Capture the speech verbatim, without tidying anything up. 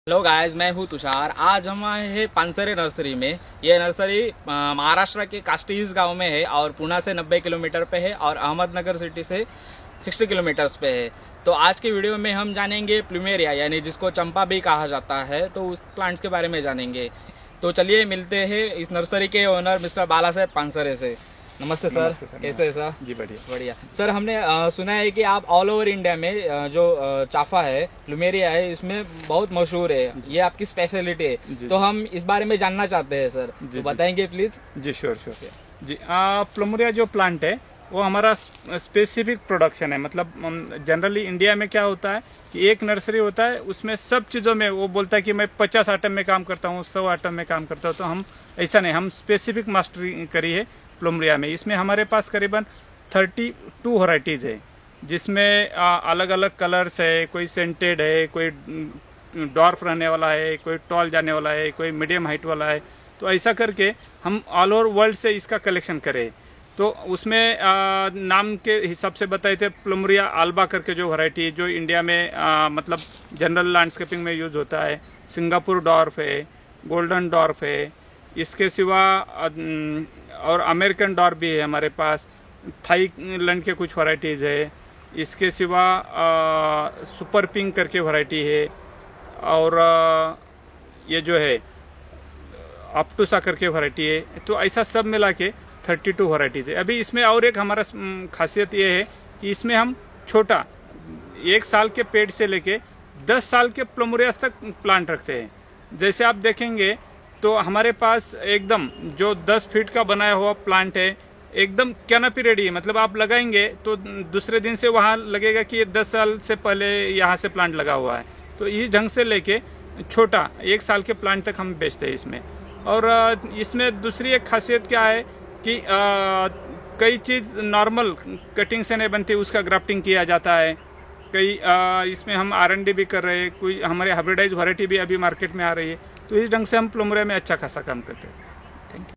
Hello guys, मैं हूँ तुषार। आज हम आए हैं पानसरे नर्सरी में। ये नर्सरी महाराष्ट्र के कास्टीज गांव में है और पुणे से नब्बे किलोमीटर पे है और अहमदनगर सिटी से साठ किलोमीटर्स पे है। तो आज के वीडियो में हम जानेंगे प्लूमेरिया, यानी जिसको चंपा भी कहा जाता है, तो उस प्लांट्स के बारे में जानेंगे। तो चलिए मिलते हैं इस नर्सरी के ओनर मिस्टर बाला साहब पानसरे से। नमस्ते सर, नमस्ते सर, कैसे है सर? जी बढ़िया बढ़िया सर। हमने आ, सुना है कि आप ऑल ओवर इंडिया में आ, जो आ, चाफा है, प्लूमेरिया है, इसमें बहुत मशहूर है, ये आपकी स्पेशलिटी है। तो हम इस बारे में जानना चाहते हैं सर, तो बताएंगे प्लीज? जी श्योर श्योर जी। प्लूमेरिया जो प्लांट है वो हमारा स्पेसिफिक प्रोडक्शन है। मतलब जनरली इंडिया में क्या होता है कि एक नर्सरी होता है, उसमें सब चीज़ों में वो बोलता है कि मैं पचास आइटम में काम करता हूँ, सौ आइटम में काम करता हूँ। तो हम ऐसा नहीं, हम स्पेसिफिक मास्टरी करी है प्लूमेरिया में। इसमें हमारे पास करीबन थर्टी टू वराइटीज है, जिसमें अलग अलग कलर्स है। कोई सेंटेड है, कोई डॉर्फ रहने वाला है, कोई टॉल जाने वाला है, कोई मीडियम हाइट वाला है। तो ऐसा करके हम ऑल ओवर वर्ल्ड से इसका कलेक्शन करें। तो उसमें आ, नाम के हिसाब से बताए थे प्लूमेरिया अल्बा करके जो वैरायटी है, जो इंडिया में आ, मतलब जनरल लैंडस्केपिंग में यूज होता है। सिंगापुर डॉर्फ है, गोल्डन डॉर्फ है, इसके सिवा आ, और अमेरिकन डॉर्फ भी है हमारे पास। थाईलैंड के कुछ वैरायटीज़ है। इसके सिवा आ, सुपर पिंक करके वैरायटी है। और आ, ये जो है ऑप्टूसा करके वैरायटी है। तो ऐसा सब मिला के थर्टी टू वैरायटीज है। अभी इसमें और एक हमारा खासियत ये है कि इसमें हम छोटा एक साल के पेड़ से लेके दस साल के प्लूमेरियास तक प्लांट रखते हैं। जैसे आप देखेंगे तो हमारे पास एकदम जो दस फीट का बनाया हुआ प्लांट है, एकदम कैनोपी रेडी है। मतलब आप लगाएंगे तो दूसरे दिन से वहाँ लगेगा कि ये दस साल से पहले यहाँ से प्लांट लगा हुआ है। तो इस ढंग से लेके छोटा एक साल के प्लांट तक हम बेचते हैं इसमें। और इसमें दूसरी एक खासियत क्या है कि आ, कई चीज़ नॉर्मल कटिंग से नहीं बनती, उसका ग्राफ्टिंग किया जाता है। कई आ, इसमें हम आर एन डी भी कर रहे हैं। कोई हमारे हाइब्रिडाइज वैरायटी भी अभी मार्केट में आ रही है। तो इस ढंग से हम प्लूमेरिया में अच्छा खासा काम करते हैं। Thank you.